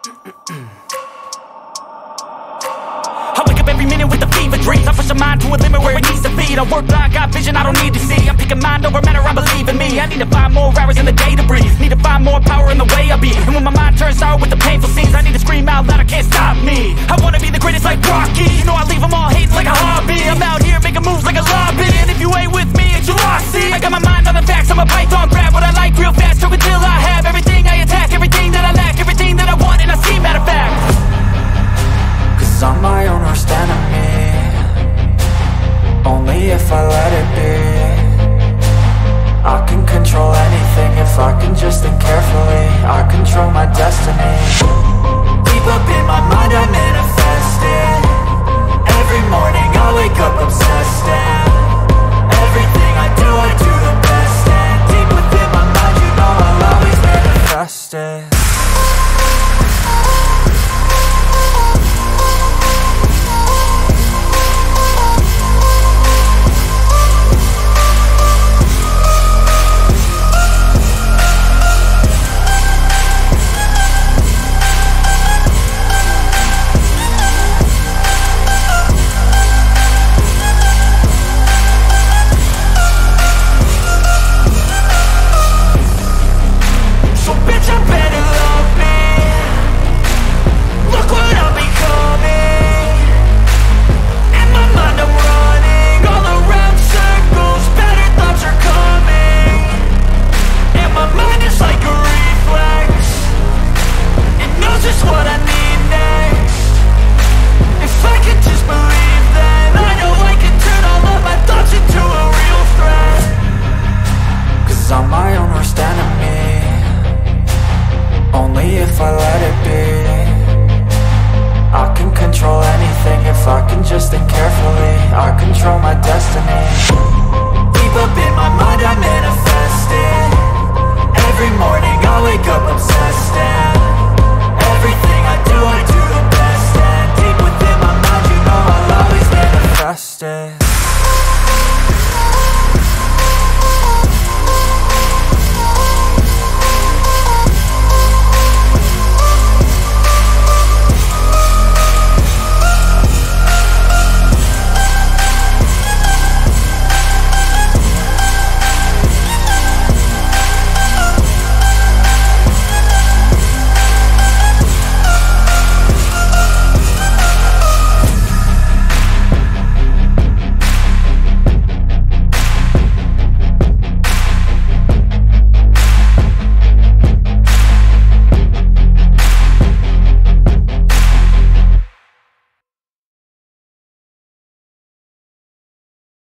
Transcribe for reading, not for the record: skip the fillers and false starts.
I wake up every minute with the fever dreams. I push my mind to a limit where it needs to be. I work blind, got vision I don't need to see. I'm picking mind over matter, I believe in me. I need to find more hours in the day to breathe.